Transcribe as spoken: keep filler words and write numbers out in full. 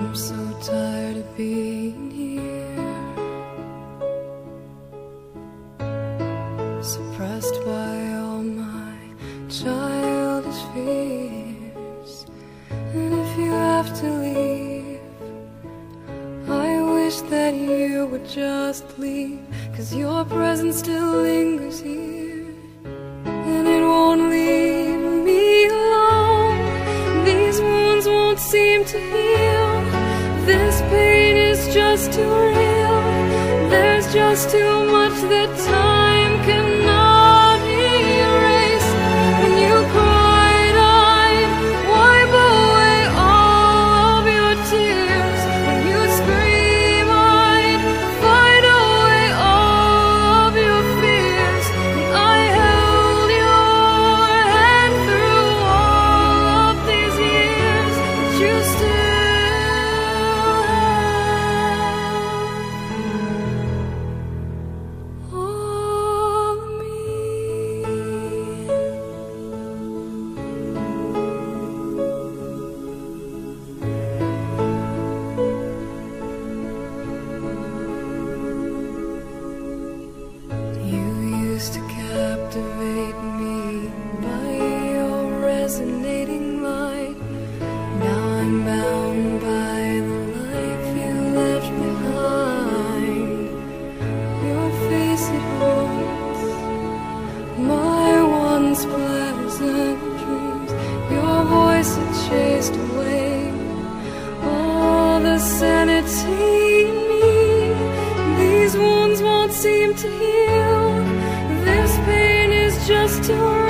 I'm so tired of being here, suppressed by all my childish fears. And if you have to leave, I wish that you would just leave, 'cause your presence still lingers here, and it won't leave me alone. These wounds won't seem to heal. This pain is just too real. There's just too much that time cannot erase. When you cried, I'd wipe away all of your tears. When you scream, I'd fight away all of your fears. And I held your hand through all of these years, but you still to captivate me by your resonating light. Now I'm bound by the life you left behind. Your face, it haunts my once pleasant dreams. Your voice, it chased away all the sanity in me. These wounds won't seem to heal. This pain is just too